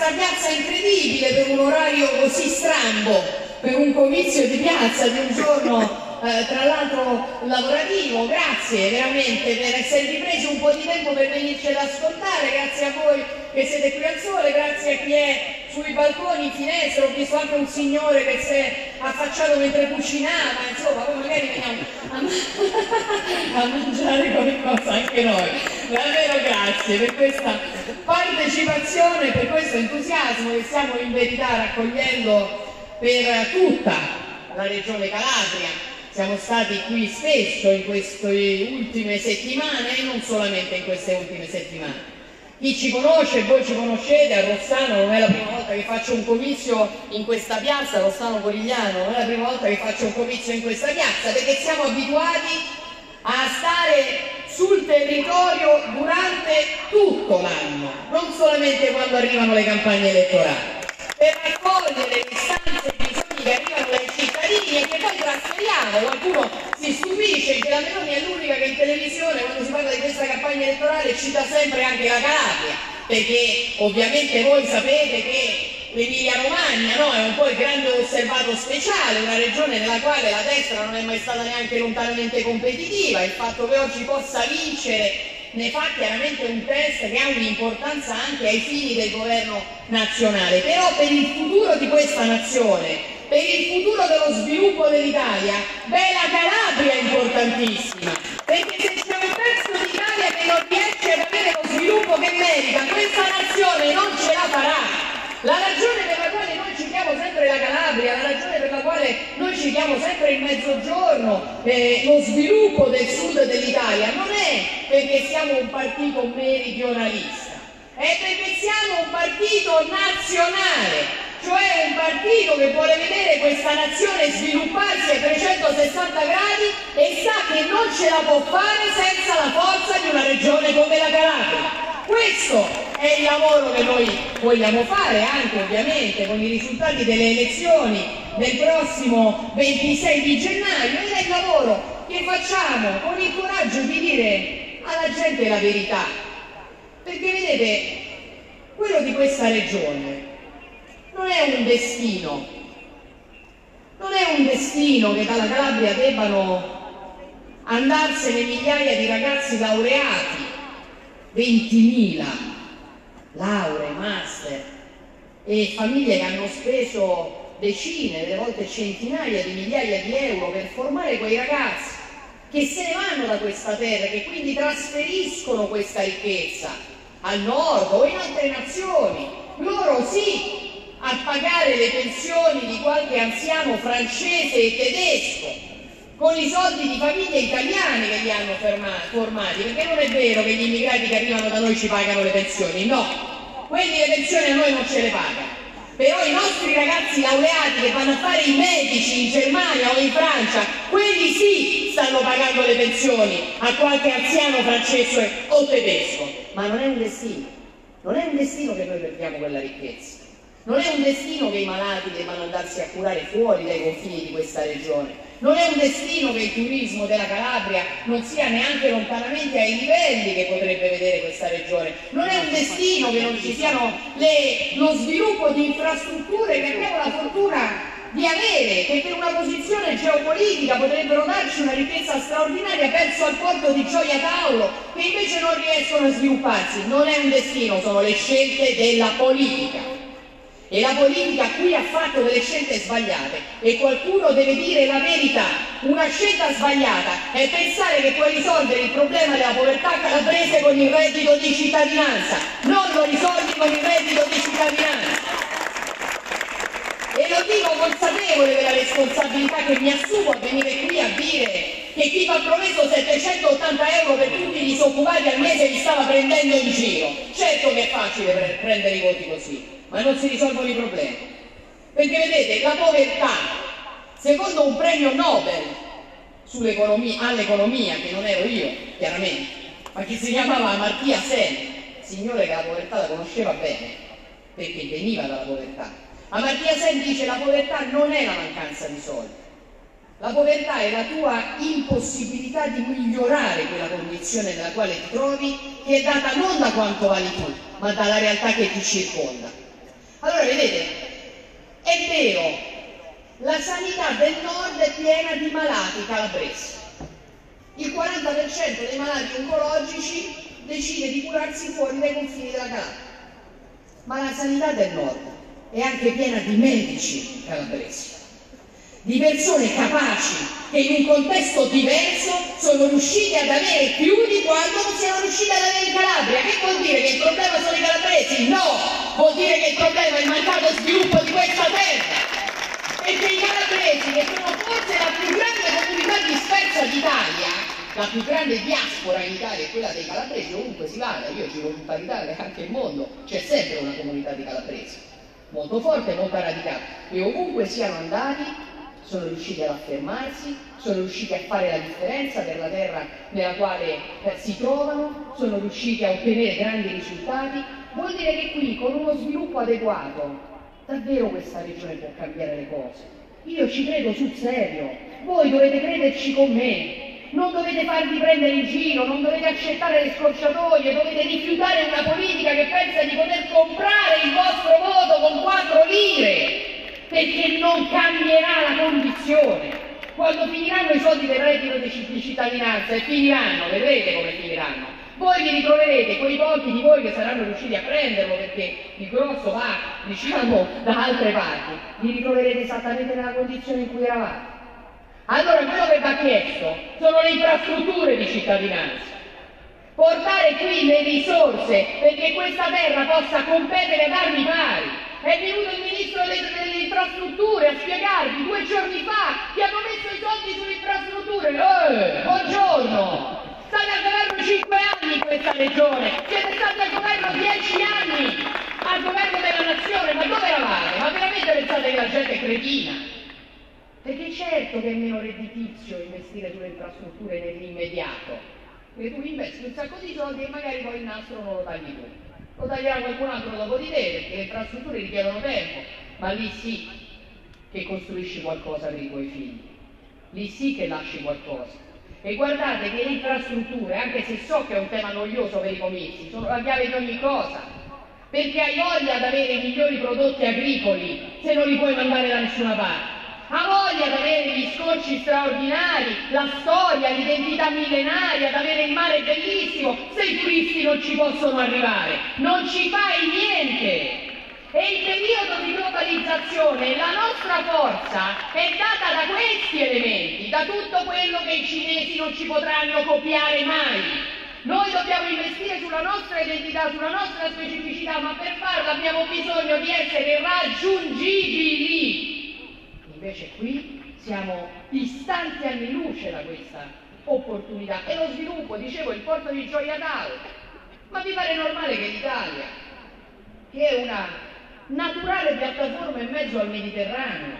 questa piazza incredibile per un orario così strambo, per un comizio di piazza di un giorno tra l'altro lavorativo. Grazie veramente per esservi presi un po' di tempo per venirci ad ascoltare, grazie a voi che siete qui al sole, grazie a chi è sui balconi, in finestra. Ho visto anche un signore che si è affacciato mentre cucinava, insomma, poi magari veniamo a mangiare qualcosa anche noi. Davvero grazie per questa partecipazione, per questo entusiasmo che stiamo in verità raccogliendo per tutta la Regione Calabria. Siamo stati qui spesso in queste ultime settimane e non solamente in queste ultime settimane. Chi ci conosce, voi ci conoscete, a Rossano non è la prima volta che faccio un comizio in questa piazza, Rossano Corigliano non è la prima volta che faccio un comizio in questa piazza, perché siamo abituati a stare sul territorio durante tutto l'anno, non solamente quando arrivano le campagne elettorali, per raccogliere le istanze e i bisogni che arrivano dai cittadini e che poi trasferiamo. Qualcuno si stupisce che la Meloni è l'unica che in televisione, quando si parla di questa campagna elettorale, cita sempre anche la Calabria, perché ovviamente voi sapete che l'Emilia Romagna, no, è un po' il grande osservato speciale, una regione nella quale la destra non è mai stata neanche lontanamente competitiva. Il fatto che oggi possa vincere ne fa chiaramente un test che ha un'importanza anche ai fini del governo nazionale. Però per il futuro di questa nazione, per il futuro dello sviluppo dell'Italia, beh, la Calabria è importantissima, perché se c'è un pezzo d'Italia che non riesce ad avere lo sviluppo che merita, questa nazione non ce la farà. La ragione per la quale noi citiamo sempre la Calabria, la ragione per la quale noi citiamo sempre il Mezzogiorno, lo sviluppo del sud dell'Italia, non è perché siamo un partito meridionalista, è perché siamo un partito nazionale, cioè un partito che vuole vedere questa nazione svilupparsi a 360 gradi e sa che non ce la può fare senza la forza di una regione come la Calabria. Questo è il lavoro che noi vogliamo fare, anche ovviamente con i risultati delle elezioni del prossimo 26 di gennaio, ed è il lavoro che facciamo con il coraggio di dire alla gente la verità, perché vedete, quello di questa regione non è un destino, non è un destino che dalla Calabria debbano andarsene migliaia di ragazzi laureati, 20.000 lauree, master, e famiglie che hanno speso decine, delle volte centinaia di migliaia di euro per formare quei ragazzi che se ne vanno da questa terra, che quindi trasferiscono questa ricchezza al nord o in altre nazioni, loro sì, a pagare le pensioni di qualche anziano francese e tedesco con i soldi di famiglie italiane che li hanno formati, perché non è vero che gli immigrati che arrivano da noi ci pagano le pensioni, no, quelli le pensioni a noi non ce le pagano, però i nostri ragazzi laureati che vanno a fare i medici in Germania o in Francia, quelli sì stanno pagando le pensioni a qualche anziano francese o tedesco. Ma non è un destino, non è un destino che noi perdiamo quella ricchezza, non è un destino che i malati debbano andarsi a curare fuori dai confini di questa regione, non è un destino che il turismo della Calabria non sia neanche lontanamente ai livelli che potrebbe vedere questa regione, non è un destino che non ci siano lo sviluppo di infrastrutture che abbiamo la fortuna di avere, che per una posizione geopolitica potrebbero darci una ricchezza straordinaria. Penso al porto di Gioia Tauro, che invece non riescono a svilupparsi. Non è un destino, sono le scelte della politica. E la politica qui ha fatto delle scelte sbagliate e qualcuno deve dire la verità. Una scelta sbagliata è pensare che puoi risolvere il problema della povertà calabrese con il reddito di cittadinanza. Non lo risolvi con il reddito di cittadinanza. E lo dico consapevole della responsabilità che mi assumo a venire qui a dire che chi mi ha promesso 780 euro per tutti i disoccupati al mese li stava prendendo in giro. Certo che è facile prendere i voti così, ma non si risolvono i problemi. Perché vedete, la povertà, secondo un premio Nobel all'economia, che non ero io, chiaramente, ma che si chiamava Amartya Sen, signore che la povertà la conosceva bene, perché veniva dalla povertà. Amartya Sen dice: la povertà non è la mancanza di soldi, la povertà è la tua impossibilità di migliorare quella condizione nella quale ti trovi, che è data non da quanto vali tu, ma dalla realtà che ti circonda. Allora vedete, è vero, la sanità del nord è piena di malati calabresi. Il 40% dei malati oncologici decide di curarsi fuori dai confini della Calabria. Ma la sanità del nord è anche piena di medici calabresi, di persone capaci che in un contesto diverso sono riusciti ad avere più di quanto non siano riusciti ad avere in Calabria. Che vuol dire? Che il problema sono i calabresi? No! Vuol dire che il problema è il mancato sviluppo di questa terra. Perché i calabresi, che sono forse la più grande comunità dispersa d'Italia, la più grande diaspora in Italia è quella dei calabresi, ovunque si vada, io giro tutta l'Italia e anche il mondo, c'è sempre una comunità di calabresi, molto forte e molto radicata, e ovunque siano andati sono riusciti ad affermarsi, sono riusciti a fare la differenza per la terra nella quale si trovano, sono riusciti a ottenere grandi risultati. Vuol dire che qui, con uno sviluppo adeguato, davvero questa regione può cambiare le cose. Io ci credo sul serio, voi dovete crederci con me. Non dovete farvi prendere in giro, non dovete accettare le scorciatoie, dovete rifiutare una politica che pensa di poter comprare il vostro voto con 4 lire, perché non cambierà la condizione. Quando finiranno i soldi del reddito di cittadinanza, e finiranno, vedrete come finiranno, voi vi ritroverete, quei pochi di voi che saranno riusciti a prenderlo, perché il grosso va, diciamo, da altre parti, vi ritroverete esattamente nella condizione in cui eravate. Allora quello che va chiesto sono le infrastrutture di cittadinanza, portare qui le risorse perché questa terra possa competere ad armi pari. È venuto il ministro delle infrastrutture a spiegarvi 2 giorni fa che hanno messo i soldi sulle infrastrutture. Buongiorno! State al governo 5 anni in questa regione, siete stati al governo 10 anni, al governo della nazione, ma dove eravate? Ma veramente pensate che la gente è cretina? Perché certo che è meno redditizio investire sulle infrastrutture nell'immediato, perché tu investi un sacco di soldi e magari poi il nastro non lo tagli tu, lo taglierà qualcun altro dopo di te, perché le infrastrutture richiedono tempo, ma lì sì che costruisci qualcosa per i tuoi figli, lì sì che lasci qualcosa. E guardate che le infrastrutture, anche se so che è un tema noioso per i comizi, sono la chiave di ogni cosa, perché hai voglia di avere i migliori prodotti agricoli se non li puoi mandare da nessuna parte. Ha voglia di avere gli scorci straordinari, la storia, l'identità millenaria, di avere il mare bellissimo, se i turisti non ci possono arrivare. Non ci fai niente! E il periodo di globalizzazione, la nostra forza è data da questi elementi, da tutto quello che i cinesi non ci potranno copiare mai. Noi dobbiamo investire sulla nostra identità, sulla nostra specificità, ma per farlo abbiamo bisogno di essere raggiungibili. Invece qui siamo distanti anni luce da questa opportunità. E lo sviluppo, dicevo, il porto di Gioia Tauro. Ma vi pare normale che l'Italia, che è una naturale piattaforma in mezzo al Mediterraneo,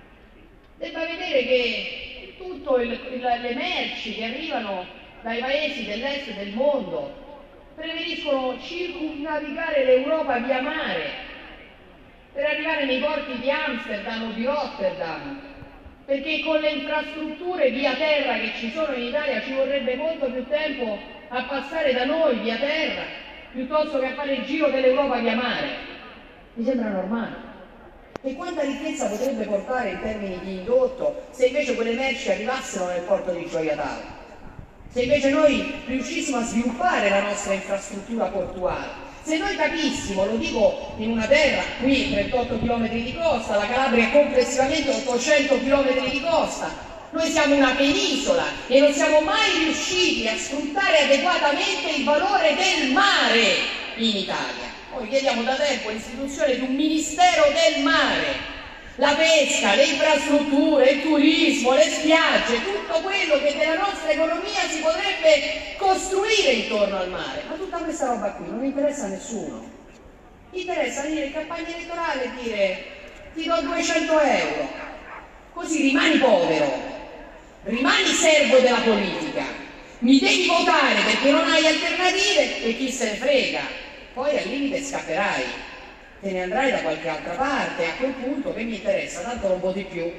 debba vedere che tutte le merci che arrivano dai paesi dell'est del mondo preferiscono circumnavigare l'Europa via mare per arrivare nei porti di Amsterdam o di Rotterdam, perché con le infrastrutture via terra che ci sono in Italia ci vorrebbe molto più tempo a passare da noi via terra piuttosto che a fare il giro dell'Europa via mare. Mi sembra normale. E quanta ricchezza potrebbe portare in termini di indotto se invece quelle merci arrivassero nel porto di Gioia Tauro? Se invece noi riuscissimo a sviluppare la nostra infrastruttura portuale, se noi capissimo, lo dico in una terra, qui 38 km di costa, la Calabria è complessivamente 800 km di costa, noi siamo una penisola e non siamo mai riusciti a sfruttare adeguatamente il valore del mare in Italia. Noi chiediamo da tempo l'istituzione di un Ministero del Mare, la pesca, le infrastrutture, il turismo, le spiagge, tutto quello che nella nostra economia si potrebbe costruire intorno al mare. Ma tutta questa roba qui non interessa a nessuno. Interessa venire in campagna elettorale e dire ti do 200 euro, così rimani povero, rimani servo della politica, mi devi votare perché non hai alternative e chi se ne frega, poi al limite scapperai. Te ne andrai da qualche altra parte, a quel punto che mi interessa, tanto non voti più.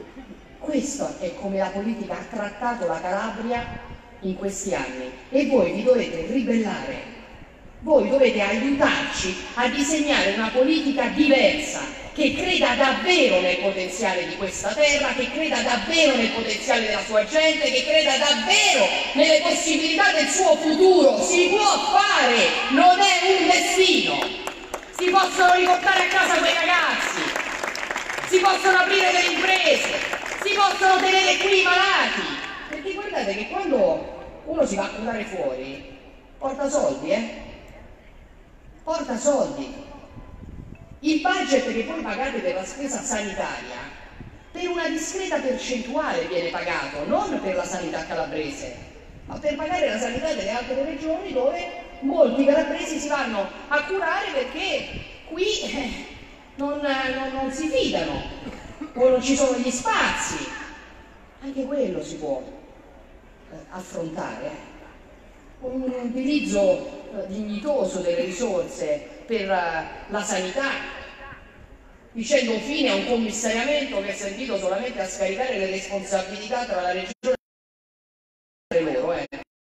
Questo è come la politica ha trattato la Calabria in questi anni e voi vi dovete ribellare. Voi dovete aiutarci a disegnare una politica diversa, che creda davvero nel potenziale di questa terra, che creda davvero nel potenziale della sua gente, che creda davvero nelle possibilità del suo futuro. Si può fare, non è un destino. Si possono riportare a casa quei ragazzi, si possono aprire delle imprese, si possono tenere qui i malati. Perché guardate che quando uno si va a curare fuori, porta soldi, porta soldi. Il budget che voi pagate per la spesa sanitaria, per una discreta percentuale viene pagato, non per la sanità calabrese, ma per pagare la sanità delle altre regioni dove molti calabresi si vanno a curare perché qui non si fidano o non ci sono gli spazi. Anche quello si può affrontare. Un utilizzo dignitoso delle risorse per la sanità, dicendo fine a un commissariamento che è servito solamente a scaricare le responsabilità tra la regione e loro.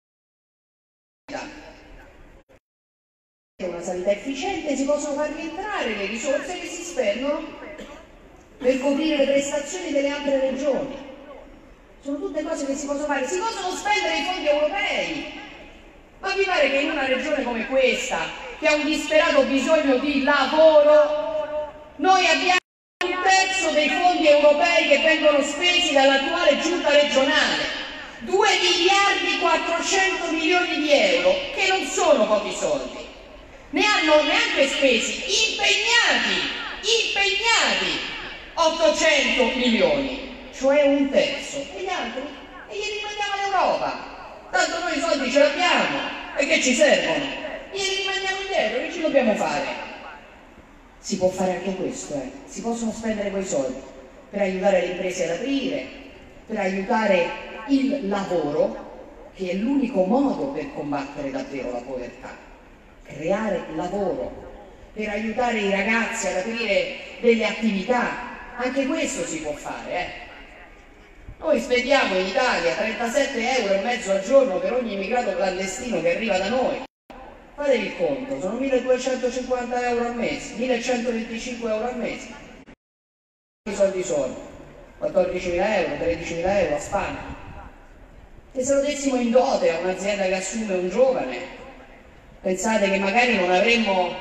Una sanità efficiente, si possono far rientrare le risorse che si spendono per coprire le prestazioni delle altre regioni. Sono tutte cose che si possono fare, si possono spendere i fondi europei. Ma vi pare che in una regione come questa, che ha un disperato bisogno di lavoro, noi abbiamo un terzo dei fondi europei che vengono spesi dall'attuale giunta regionale, 2 miliardi 400 milioni di euro, che non sono pochi soldi. Ne hanno neanche spesi, impegnati 800 milioni, cioè un terzo. E gli altri? E glieli rimandiamo all'Europa. Tanto noi i soldi ce l'abbiamo, e che ci servono? Glieli rimandiamo indietro, che ci dobbiamo fare? Si può fare anche questo, si possono spendere quei soldi per aiutare le imprese ad aprire, per aiutare il lavoro, che è l'unico modo per combattere davvero la povertà. Creare lavoro, per aiutare i ragazzi ad aprire delle attività, anche questo si può fare. Noi spendiamo in Italia 37,5 € al giorno per ogni immigrato clandestino che arriva da noi. Fatevi il conto, sono 1.250 euro al mese, 1.125 euro al mese. Che soldi sono? 14.000 euro, 13.000 euro a Spagna. E se lo dessimo in dote a un'azienda che assume un giovane, pensate che magari non avremmo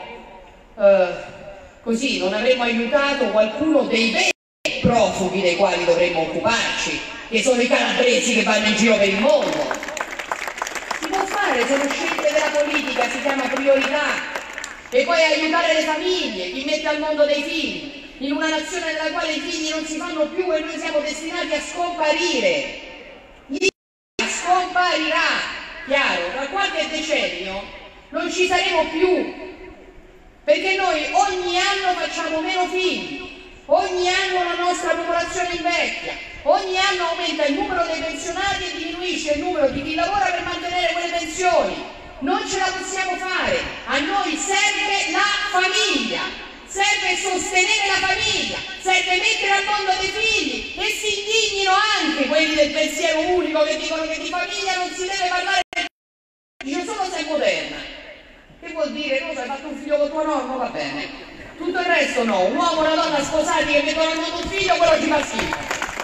non avremmo aiutato qualcuno dei veri profughi dei quali dovremmo occuparci, che sono i calabresi che vanno in giro per il mondo. Si può fare, sono scelte della politica, si chiama priorità. E poi aiutare le famiglie, chi mette al mondo dei figli, in una nazione nella quale i figli non si fanno più e noi siamo destinati a scomparire. L'Italia scomparirà, chiaro, tra qualche decennio non ci saremo più, perché noi ogni anno facciamo meno figli. Ogni anno la nostra popolazione invecchia, ogni anno aumenta il numero dei pensionati e diminuisce il numero di chi lavora per mantenere quelle pensioni. Non ce la possiamo fare, a noi serve la famiglia, serve sostenere la famiglia, serve mettere al mondo dei figli e si indignino anche quelli del pensiero unico che dicono che di famiglia non si deve parlare, dice solo se è moderna. Che vuol dire? Non so, hai fatto un figlio con tuo nonno, va bene. Tutto il resto no, un uomo e una donna sposati che mettono al mondo un figlio, quello ci fa schifo.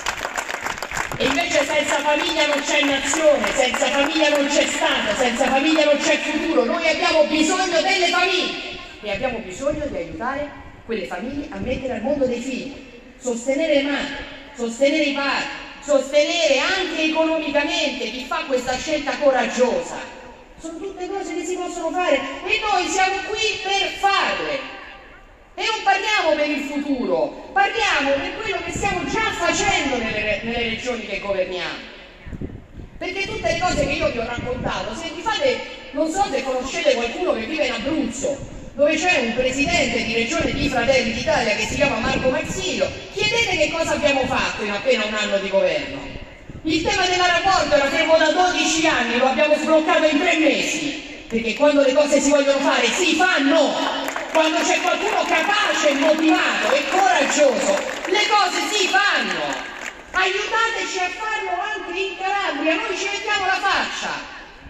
E invece senza famiglia non c'è nazione, senza famiglia non c'è Stato, senza famiglia non c'è futuro. Noi abbiamo bisogno delle famiglie e abbiamo bisogno di aiutare quelle famiglie a mettere al mondo dei figli, sostenere le madri, sostenere i padri, sostenere anche economicamente chi fa questa scelta coraggiosa. Sono tutte cose che si possono fare e noi siamo qui per farle. E non parliamo per il futuro, parliamo per quello che stiamo già facendo nelle regioni che governiamo. Perché tutte le cose che io vi ho raccontato, se vi fate, non so se conoscete qualcuno che vive in Abruzzo, dove c'è un presidente di regione di Fratelli d'Italia che si chiama Marco Marsilio, chiedete che cosa abbiamo fatto in appena un anno di governo. Il tema dell'aeroporto era fermo da 12 anni, lo abbiamo sbloccato in 3 mesi, perché quando le cose si vogliono fare, si fanno! Quando c'è qualcuno capace, motivato e coraggioso, le cose si fanno. Aiutateci a farlo anche in Calabria, noi ci mettiamo la faccia.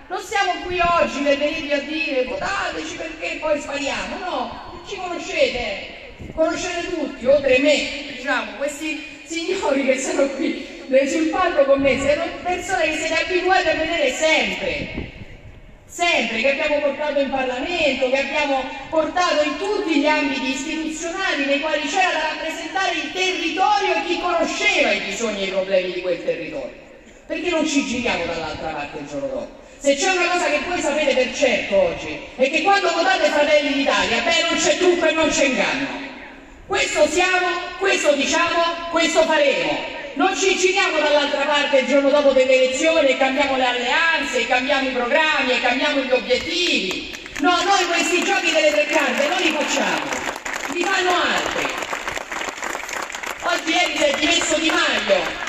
Non siamo qui oggi per venirvi a dire votateci perché poi spariamo, no, ci conoscete tutti, oltre me, diciamo, questi signori che sono qui sul palco con me, sono persone che siete abituati a vedere sempre, che abbiamo portato in Parlamento, che abbiamo portato in tutti gli ambiti istituzionali nei quali c'era da rappresentare il territorio e chi conosceva i bisogni e i problemi di quel territorio. Perché non ci giriamo dall'altra parte il giorno dopo? Se c'è una cosa che voi sapete per certo oggi, è che quando votate Fratelli d'Italia, non c'è trucco e non c'è inganno. Questo siamo, questo diciamo, questo faremo. Non ci giriamo dall'altra parte il giorno dopo delle elezioni e cambiamo le alleanze, e cambiamo i programmi, e cambiamo gli obiettivi. No, noi questi giochi delle tre carte non li facciamo, li fanno altri. Oggi ieri si è dimesso Di Maio.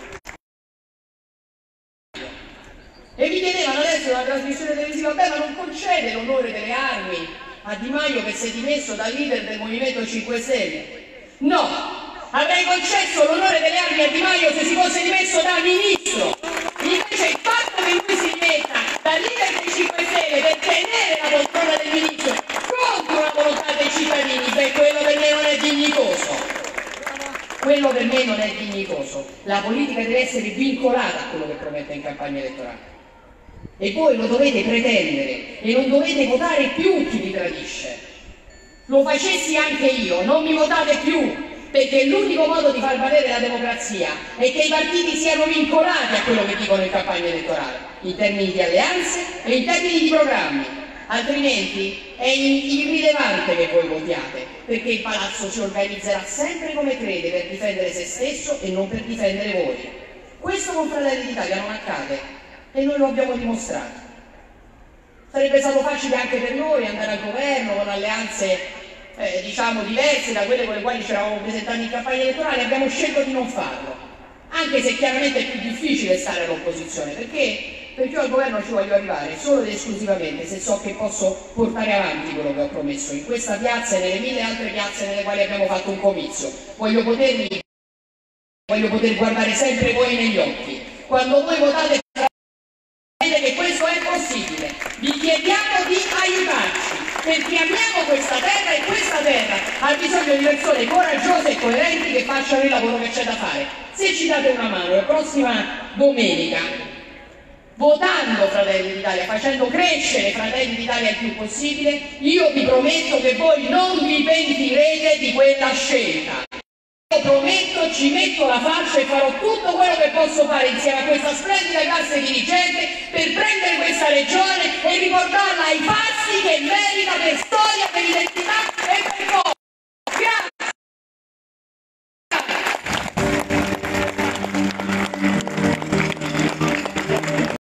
E vi chiedevano adesso la trasmissione televisiva, ma non concede l'onore delle armi a Di Maio che si è dimesso da leader del Movimento 5 Stelle? No, avrei concesso l'onore delle armi a Di Maio se si fosse dimesso da ministro. Invece il fatto che lui si dimetta da leader dei 5 Stelle per tenere la poltrona del ministro contro la volontà dei cittadini, quello per me non è dignitoso. Quello per me non è dignitoso. La politica deve essere vincolata a quello che promette in campagna elettorale. E voi lo dovete pretendere e non dovete votare più chi vi tradisce. Lo facessi anche io, non mi votate più, perché l'unico modo di far valere la democrazia è che i partiti siano vincolati a quello che dicono in campagna elettorale, in termini di alleanze e in termini di programmi. Altrimenti è irrilevante che voi votiate, perché il palazzo si organizzerà sempre come crede per difendere se stesso e non per difendere voi. Questo con Fratelli d'Italia non accade. E noi lo abbiamo dimostrato. Sarebbe stato facile anche per noi andare al governo con alleanze diciamo diverse da quelle con le quali ci eravamo presentati in campagna elettorale. Abbiamo scelto di non farlo, anche se chiaramente è più difficile stare all'opposizione, perché io al governo ci voglio arrivare solo ed esclusivamente se so che posso portare avanti quello che ho promesso in questa piazza e nelle 1000 altre piazze nelle quali abbiamo fatto un comizio. Voglio poter guardare sempre voi negli occhi. Quando voi votate che questo è possibile, vi chiediamo di aiutarci perché amiamo questa terra e questa terra ha bisogno di persone coraggiose e coerenti che facciano il lavoro che c'è da fare. Se ci date una mano la prossima domenica votando Fratelli d'Italia, facendo crescere Fratelli d'Italia il più possibile, io vi prometto che voi non vi pentirete di quella scelta. Io prometto, ci metto la faccia e farò tutto quello che posso fare insieme a questa splendida classe dirigente per prendere questa regione e riportarla ai fasti